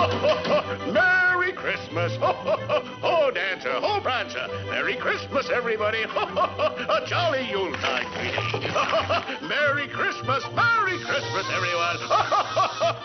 Merry Christmas. Ho, Dancer, ho, Prancer. Merry Christmas, everybody. A jolly Yuletide greeting. Merry Christmas, everyone.